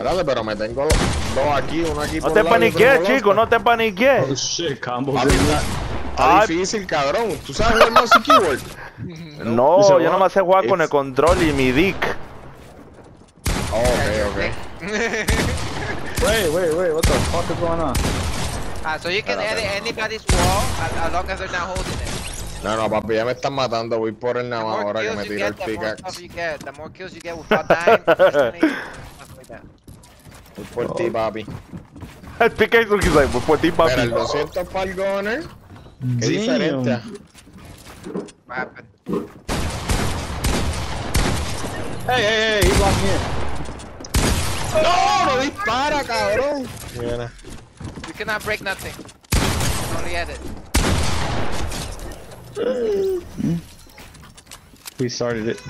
Espérate, pero me tengo dos aquí, uno aquí No por te un lado y otro paniques, por el chico, otro. no te paniques. Oh shit, combos. Papi, está difícil, cabrón. ¿Tú sabes jugar mouse y keyboard? No, yo nomás sé jugar con el control y mi dick. Oh, ok. Wait, what the fuck is going on? So you can edit anybody's wall as long as they're not holding it. No, papi, ya me están matando. Voy por el The nada more ahora que kills me you tira el get, the more pickaxe. stuff you get. The more kills you get without dying instantly, stuff like that. Voy por ti, papi. El pickaxe lo que dice, pues por ti, Mira, el papi. 200 para el goner. Qué Damn. diferente. What happened? Hey, he blocked me in. ¡No! ¡No dispara, cabrón! Mira. You cannot break nothing. You can only edit. We started it.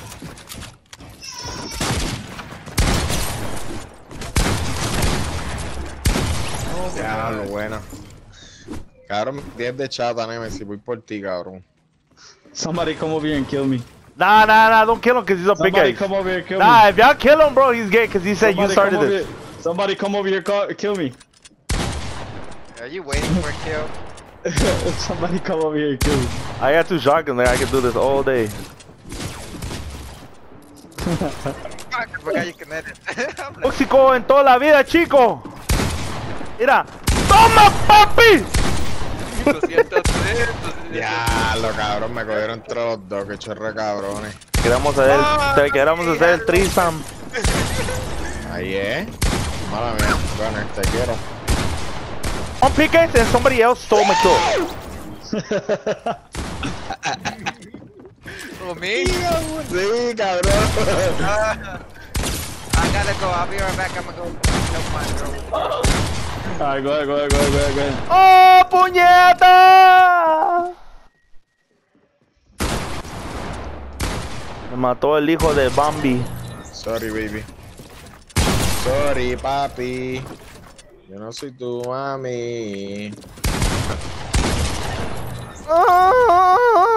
Ya, lo bueno. Cabrón, 10 de chata, Nemesis. Voy por ti, cabrón. Somebody come over here and kill me. Nah, don't kill him because he's a Somebody pickaxe. come over here and kill Nah, me. if y'all kill him, bro, he's gay because he said you started this. Somebody come over here, kill me. Are you waiting for a kill? Somebody come over here and kill me. I got 2 shotguns there, I can do this all day. I forgot you can edit. I'm like, Tóxico en toda la vida, chico. Mira. ¡Toma, papi! 200. Diablo, cabrón, me cogieron entre los dos, que chorre cabrones. Queremos hacer el threesome. Ahí mala mía, Gunner, te quiero. On pickaxe and somebody else stole my kill. Oh, me? Sí, cabrón. I gotta go. I'll be right back. I'm gonna go help my girl. Alright, go ahead. ¡Oh, puñeta! Me mató el hijo de Bambi. Sorry, baby. Sorry, papi. Yo no soy tu mami. Ah.